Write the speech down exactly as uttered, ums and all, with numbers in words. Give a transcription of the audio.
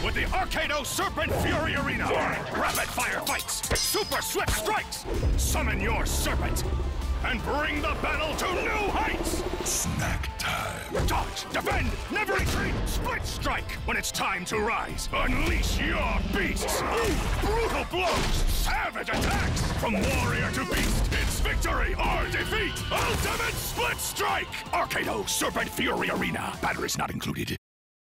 with the Akedo Serpent Fury Arena. Rapid fire fights, super swift strikes. Summon your serpent and bring the battle to new heights. Snack time. Dodge, defend, never retreat. Split strike when it's time to rise. Unleash your beasts. Brutal blows, savage attacks. From warrior to beast, it's victory or defeat. Ultimate split strike. Akedo Serpent Fury Arena. Batteries not included.